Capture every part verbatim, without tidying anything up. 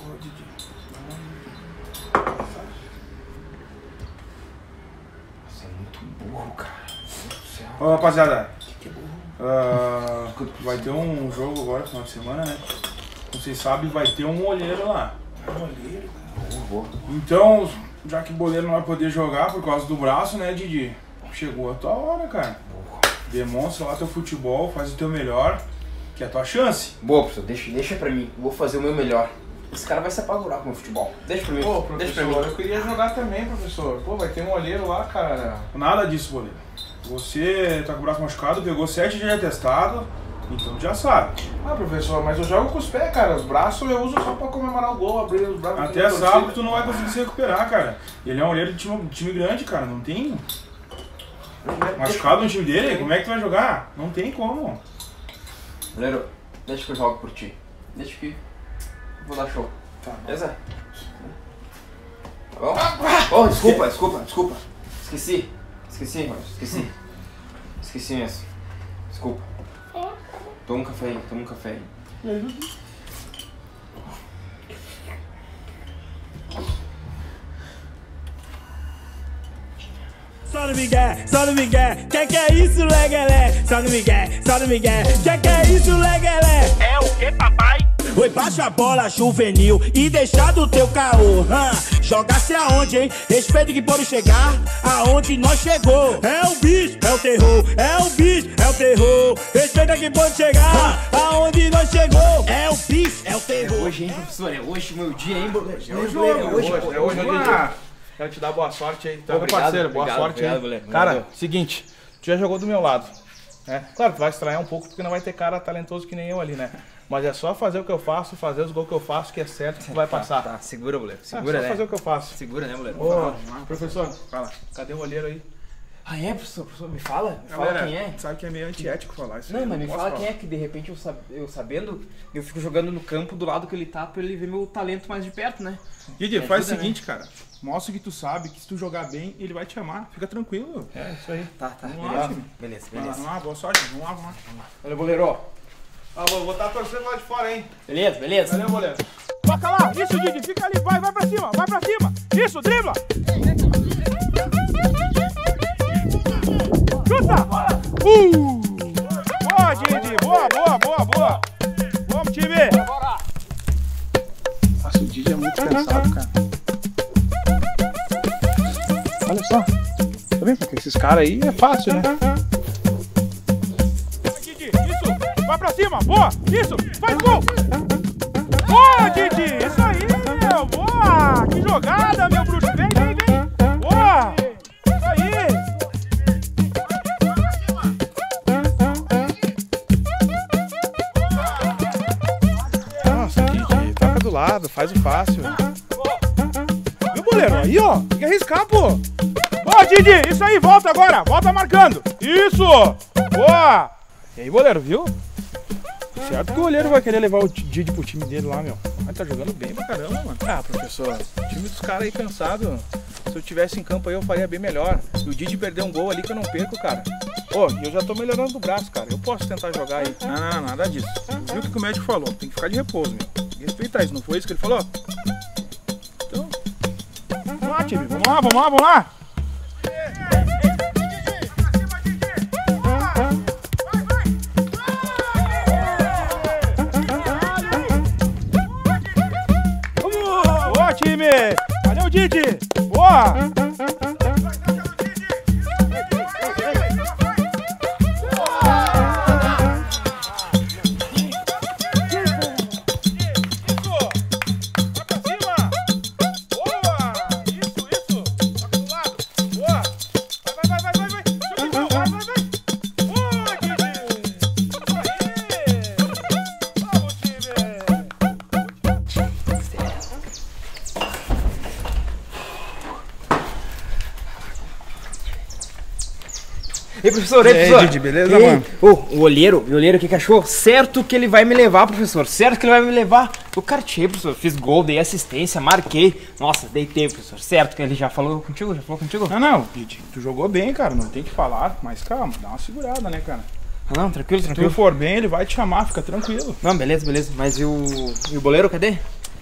Ô, Didi. Você é muito burro, cara. Meu Deus do céu. Ô, rapaziada. Que que é burro? Uh, vai ter um jogo agora, final de semana, né? Como vocês sabem, vai ter um olheiro lá. Um olheiro, cara. Boa, boa. Então, já que o boleiro não vai poder jogar por causa do braço, né, Didi? Chegou a tua hora, cara. Boa. Demonstra lá teu futebol, faz o teu melhor, que é a tua chance. Boa, professor. Deixa, deixa pra mim. Eu vou fazer o meu melhor. Esse cara vai se apavorar com o meu futebol. Deixa pra mim. Pô, deixa pra mim. professor, eu queria jogar também, professor. Pô, vai ter um olheiro lá, cara. Nada disso, boleiro. Você tá com o braço machucado, pegou sete dias de atestado, então já sabe. Ah, professor, mas eu jogo com os pés, cara. Os braços eu uso só pra comemorar o gol, abrir os braços. Até sábado tu não vai conseguir se recuperar, cara. Ele é um olheiro de time, time grande, cara, não tem... Machucado no time dele? Como é que tu vai jogar? Não tem como. Goleiro, deixa que eu jogo por ti. Deixa que eu vou dar show. Tá. Beleza? Tá bom? Oh, desculpa, desculpa, desculpa. Esqueci. Esqueci, mano. Esqueci. Esqueci mesmo. Desculpa. Toma um café aí, toma um café aí. Só no Miguel, só no Miguel, que que é isso, legalé? Só no Miguel, só no Miguel, que que é isso, legalé? É o que, papai? Oi, baixa a bola juvenil e deixa do teu caô. Hum, jogasse aonde, hein? Respeito que pode chegar aonde nós chegou. É o bicho, é o terror, é o bicho, é o terror. Respeita que pode chegar aonde nós chegou. É o bicho, é o terror. É hoje, hein, professor? É hoje meu dia, hein, boleiro? É hoje, é hoje, é hoje. É hoje, é hoje. Quero te dar boa sorte aí, tá, meu parceiro? Boa obrigado, sorte obrigado, aí. goleiro. Cara, Obrigado. seguinte, tu já jogou do meu lado, né? Claro, tu vai estranhar um pouco porque não vai ter cara talentoso que nem eu ali, né? Mas é só fazer o que eu faço, fazer os gols que eu faço, que é certo que tu vai passar. Tá, segura, goleiro. É Segura, só né? fazer o que eu faço. Segura, né, goleiro? Ô, professor, fala, cadê o olheiro aí? Ah, é, professor? Professor, me fala. Me fala Galera, quem é. sabe que é meio antiético falar isso. Não, aí, mas me posso fala falar. quem é que de repente eu, sab... eu sabendo, eu fico jogando no campo do lado que ele tá pra ele ver meu talento mais de perto, né? Didi, Me faz o ajuda, seguinte, cara. Mostra que tu sabe que se tu jogar bem, ele vai te amar. Fica tranquilo. É, isso aí. Tá, tá. Vamos lá, Beleza, time. beleza. Vamos beleza. lá, boa sorte. Vamos lá, vamos lá. Olha, goleiro. Ah, vou botar a torcida lá de fora, hein? Beleza, beleza. Valeu, goleiro. Toca lá, isso, Didi, fica ali, vai, vai pra cima, vai pra cima. Isso, dribla. Chuta. Uh! Boa, Didi, boa, boa, boa, boa. Vamos, time. Nossa, o Didi é muito cansado, cara. Olha só. Tá vendo? Porque esses caras aí é fácil, né? Didi, isso, vai pra cima, boa, isso, faz gol. Boa, Didi, isso aí, meu, boa. Que jogada, meu bruxo, vem, vem, vem. Boa, isso aí. Nossa, Didi, toca do lado, faz o fácil. Meu goleiro, aí, ó, tem que arriscar, pô. Boa, Didi, isso aí, volta agora, volta marcando. Isso, boa. E aí, goleiro, viu? Certo que o goleiro vai querer levar o Didi pro time dele lá, meu. Mas tá jogando bem pra caramba, mano. Ah, professor, o time dos caras aí cansado. Se eu tivesse em campo aí, eu faria bem melhor. E o Didi perdeu um gol ali que eu não perco, cara. Pô, e eu já tô melhorando do braço, cara. Eu posso tentar jogar aí. Não, não, não, nada disso. Viu o que o médico falou? Tem que ficar de repouso, meu. Tem que respeitar isso, não foi isso que ele falou? Então, Vamos lá, time, vamos lá, vamos lá, vamos lá. Boa, time! Valeu, Didi! Boa! Ei, professor, ei, E aí, professor. Didi, beleza, Ei, mano? ô, o olheiro, o olheiro, o que que achou? Certo que ele vai me levar, professor. Certo que ele vai me levar. Eu cartei, professor. Fiz gol, dei assistência, marquei. Nossa, deitei, professor. Certo que ele já falou contigo? Já falou contigo? Não, não, Didi, tu jogou bem, cara. Não tem que falar, mas calma, dá uma segurada, né, cara? Ah, não, tranquilo, Se tu tranquilo. for bem, ele vai te chamar, fica tranquilo. Não, beleza, beleza. Mas e o. E o boleiro, cadê?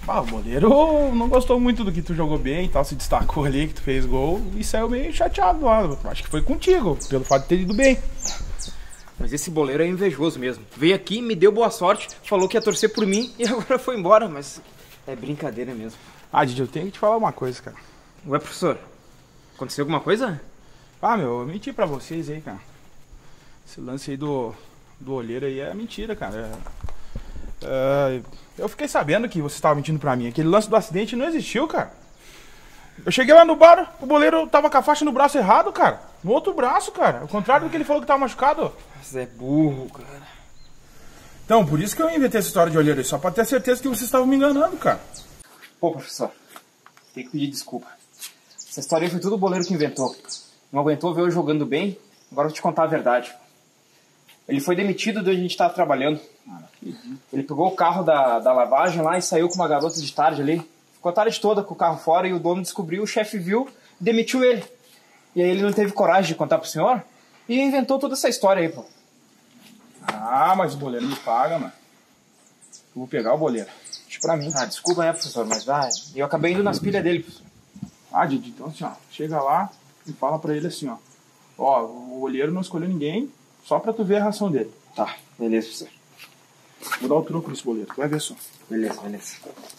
Ah, o goleiro não gostou muito do que tu jogou bem e tal, se destacou ali, que tu fez gol e saiu meio chateado lá. Acho que foi contigo, pelo fato de ter ido bem. Mas esse boleiro é invejoso mesmo. Veio aqui, me deu boa sorte, falou que ia torcer por mim e agora foi embora, mas é brincadeira mesmo. Ah, Didi, eu tenho que te falar uma coisa, cara. Ué, professor, aconteceu alguma coisa? Ah, meu, eu menti pra vocês aí, cara. Esse lance aí do, do olheiro aí é mentira, cara. É, é, eu fiquei sabendo que você estava mentindo pra mim. Aquele lance do acidente não existiu, cara. Eu cheguei lá no bar, o boleiro tava com a faixa no braço errado, cara. No outro braço, cara. Ao contrário do que ele falou que tava machucado. Você é burro, cara. Então, por isso que eu inventei essa história de olheiro aí. Só pra ter certeza que vocês estavam me enganando, cara. Pô, professor, tem que pedir desculpa. Essa história aí foi tudo o boleiro que inventou. Não aguentou ver eu jogando bem, agora eu vou te contar a verdade. Ele foi demitido de onde a gente estava trabalhando. Ele pegou o carro da, da lavagem lá e saiu com uma garota de tarde ali. Ficou a tarde toda com o carro fora e o dono descobriu, o chefe viu e demitiu ele. E aí ele não teve coragem de contar pro senhor e inventou toda essa história aí, pô. Ah, mas o boleiro me paga, mano. Eu vou pegar o boleiro. Deixa pra mim. Ah, desculpa, né, professor, mas vai. Eu acabei indo nas pilhas dele, professor. Ah, Didi, então assim, ó, chega lá e fala pra ele assim, ó. Ó, o olheiro não escolheu ninguém, só pra tu ver a ração dele. Tá, beleza, professor. Vou dar o troco nesse boleiro, tu vai ver só. Beleza, beleza.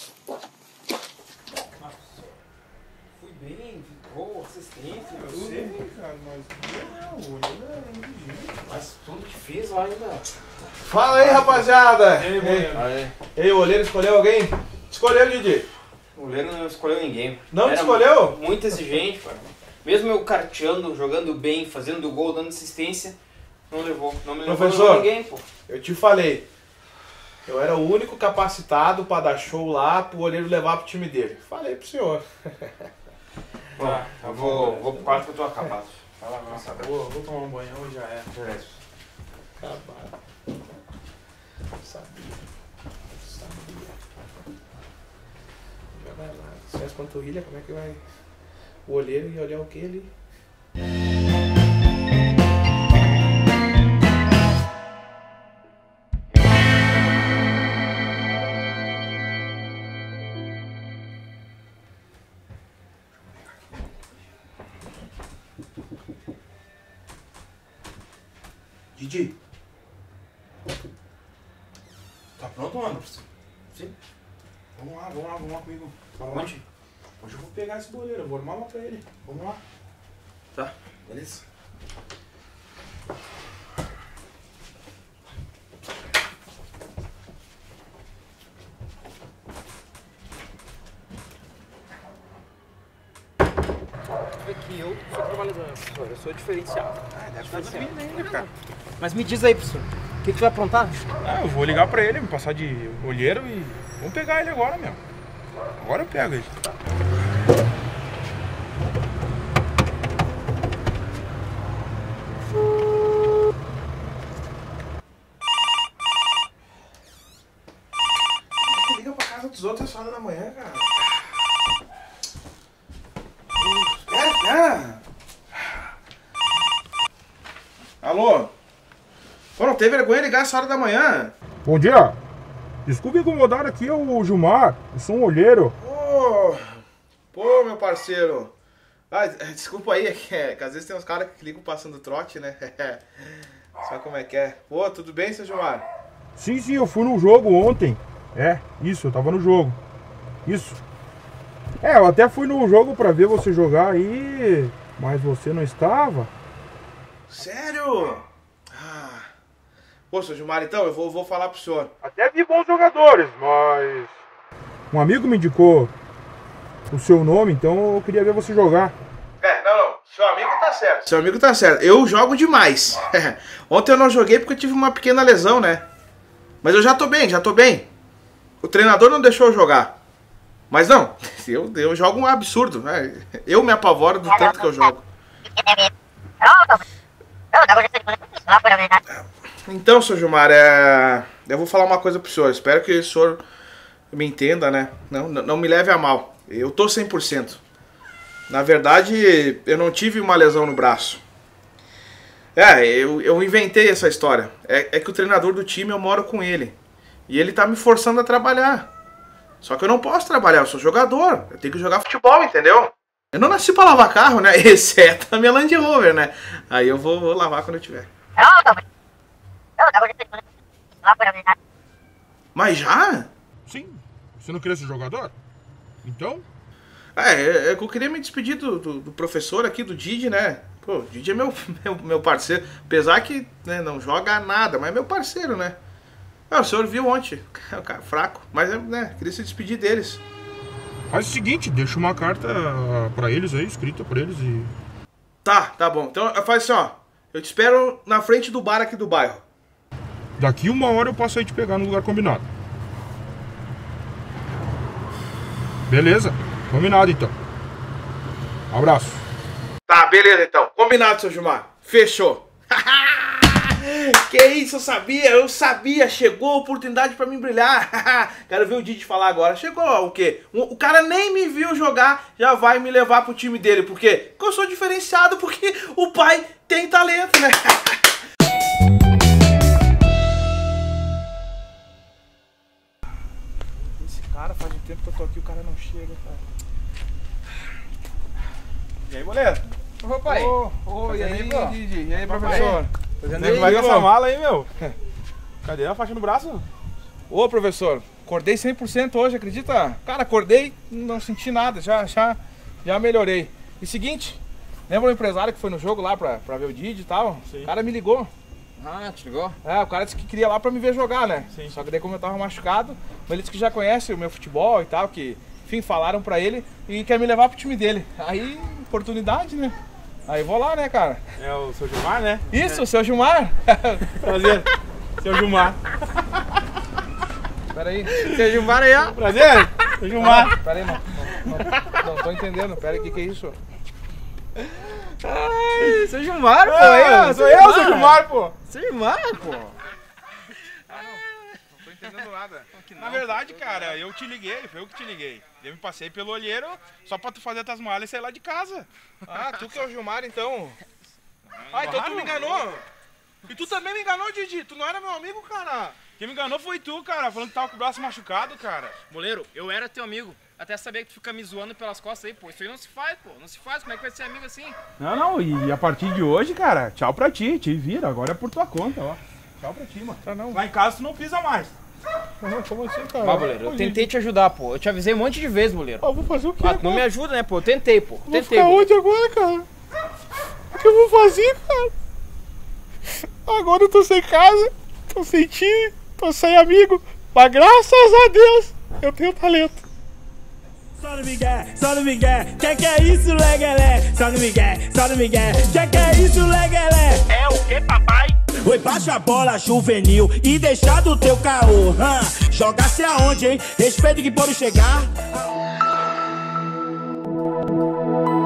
Fui bem, gol, assistência, Eu sei, cara, mas não, o olheiro é indigente. mas tudo que fez lá ainda. Fala aí, rapaziada! Ei, boleiro. Aí. Ei, o olheiro escolheu alguém? Escolheu, Didi. O goleiro não escolheu ninguém. Não Era escolheu? Muito exigente, cara. Mesmo eu carteando, jogando bem, fazendo gol, dando assistência, não levou. Não me levou, Professor. não levou ninguém, pô. Eu te falei. Eu era o único capacitado pra dar show lá pro olheiro levar pro time dele. Falei pro senhor. Bom, eu vou, vou pro quarto que eu tô acabado. Vai lá, nossa, vou, vou tomar um banhão e já é. Acabado. Sabia. Sabia. Já vai lá. Se as panturrilhas, como é que vai? O olheiro ia olhar o que ali? Didi. Tá pronto, mano? Sim. Vamos lá, vamos lá, vamos lá comigo. Onde? Hoje eu vou pegar esse boleiro, eu vou armar uma pra ele. Vamos lá. Tá. Beleza? Que eu sou trabalhador, professor. Eu sou diferenciado. Ah, deve estar subindo ainda, cara. Mas me diz aí, professor. O que, que tu vai aprontar? Ah, eu vou ligar pra ele, me passar de olheiro e vamos pegar ele agora, meu. Agora eu pego ele. Liga pra casa dos outros essa hora da manhã, cara. É, é. Alô? Pô, não tem vergonha de ligar essa hora da manhã? Bom dia. Desculpe incomodar aqui, é o Gilmar. Eu sou um olheiro. Pô, pô, meu parceiro. Ah, desculpa aí, é que, é, que às vezes tem uns caras que ligam passando trote, né? Sabe como é que é? Pô, tudo bem, seu Gilmar? Sim, sim, eu fui no jogo ontem. É, isso, eu tava no jogo. Isso. É, eu até fui no jogo pra ver você jogar aí, mas você não estava. Sério? Ah. Pô, seu Gilmar, então, eu vou, vou falar pro senhor. Até vi bons jogadores, mas... Um amigo me indicou o seu nome, então eu queria ver você jogar. É, não, não. Seu amigo tá certo. Seu amigo tá certo. Eu jogo demais. Ontem eu não joguei porque eu tive uma pequena lesão, né? Mas eu já tô bem, já tô bem. O treinador não deixou eu jogar. Mas não, eu, eu jogo um absurdo, né? Eu me apavoro do tanto que eu jogo. Então, seu Gilmar, é... eu vou falar uma coisa pro senhor. Espero que o senhor me entenda, né? Não, não me leve a mal. Eu tô cem por cento. Na verdade, eu não tive uma lesão no braço. É, eu, eu inventei essa história. É, é que o treinador do time, eu moro com ele. E ele tá me forçando a trabalhar. Só que eu não posso trabalhar, eu sou jogador. Eu tenho que jogar futebol, entendeu? Eu não nasci pra lavar carro, né? Exceto a minha Land Rover, né? Aí eu vou, vou lavar quando eu tiver. Mas já? Sim. Você não queria ser jogador? Então? É, é que eu queria me despedir do, do, do professor aqui, do Didi, né? Pô, o Didi é meu, meu, meu parceiro. Apesar que né, não joga nada, mas é meu parceiro, né? Ah, o senhor viu ontem. É um cara fraco. Mas, né, queria se despedir deles. Faz o seguinte, deixa uma carta pra eles aí, escrita pra eles e... Tá, tá bom. Então, faz assim, ó. Eu te espero na frente do bar aqui do bairro. Daqui uma hora eu passo aí te pegar no lugar combinado. Beleza? Combinado, então. Abraço. Tá, beleza, então. Combinado, seu Gilmar. Fechou. Que isso, eu sabia, eu sabia. Chegou a oportunidade pra mim brilhar. Quero ver o Didi falar agora. Chegou o quê? O cara nem me viu jogar, já vai me levar pro time dele. Por quê? Porque eu sou diferenciado, porque o pai tem talento, né? Esse cara, faz um tempo que eu tô aqui, o cara não chega, cara. E aí, boleiro? Ô, pai. Ô, ô, e aí, pô? Didi? E aí, professor? Como é que vai com essa mala aí, meu? Cadê a faixa no braço? Ô, professor, acordei cem por cento hoje, acredita? Cara, acordei, não senti nada, já, já, já melhorei. E seguinte, lembra o empresário que foi no jogo lá pra, pra ver o Didi e tal? Sim. O cara me ligou. Ah, te ligou? É, o cara disse que queria lá pra me ver jogar, né? Sim. Só que daí como eu tava machucado, mas ele disse que já conhece o meu futebol e tal, que, enfim, falaram pra ele e quer me levar pro time dele. Aí, oportunidade, né? Aí vou lá, né, cara? É o seu Gilmar, né? Isso, é. Seu Gilmar. Prazer, seu Gilmar. Pera aí. Seu Gilmar aí, ó. Prazer, seu Gilmar. Ah, pera aí, não, não, não, não tô entendendo. Pera aí, o que que é isso? Ai, seu Gilmar, pô. É, aí, ó, sou eu, seu Gilmar, pô. Seu Gilmar, pô. Ah, não. Não tô entendendo nada. Na verdade, cara, eu te liguei, foi eu que te liguei. Eu me passei pelo olheiro só pra tu fazer tuas malas e sair lá de casa. Ah, tu que é o Gilmar, então? Ah, então tu me enganou? E tu também me enganou, Didi? Tu não era meu amigo, cara? Quem me enganou foi tu, cara, falando que tava com o braço machucado, cara. Boleiro, eu era teu amigo. Até saber que tu fica me zoando pelas costas aí, pô. Isso aí não se faz, pô. Não se faz. Como é que vai ser amigo assim? Não, não, e a partir de hoje, cara, tchau pra ti, te vira, agora é por tua conta, ó. Tchau pra ti, mano. Tá não. Lá em casa tu não pisa mais. Não, como assim, cara? Bah, boleiro, eu tentei te ajudar, pô. Eu te avisei um monte de vezes, boleiro. Ah, vou fazer o quê? Ah, tu não me ajuda, né, pô? Eu tentei, pô. Vou Tentei, ficar boleiro. onde agora, cara? O que eu vou fazer, cara? Agora eu tô sem casa, tô sem time, tô sem amigo. Mas graças a Deus, eu tenho talento. Só no Miguel, só no Miguel, que que é isso, legalé? Só no Miguel, só no Miguel, que que é isso, legalé? É o que, papai? Oi, baixa a bola juvenil e deixa do teu caô. Hã? Joga-se aonde, hein? Respeito que pode chegar.